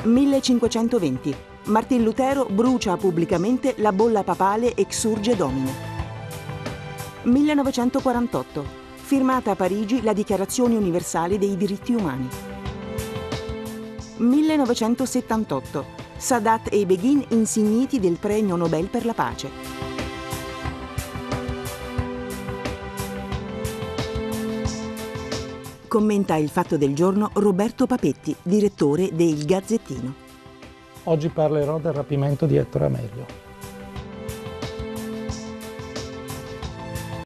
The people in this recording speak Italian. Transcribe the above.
1520. Martin Lutero brucia pubblicamente la bolla papale Exsurge Domine. 1948. Firmata a Parigi la Dichiarazione universale dei diritti umani. 1978. Sadat e Begin insigniti del Premio Nobel per la pace. Commenta il fatto del giorno Roberto Papetti, direttore de Il Gazzettino. Oggi parlerò del rapimento di Ettore Amelio.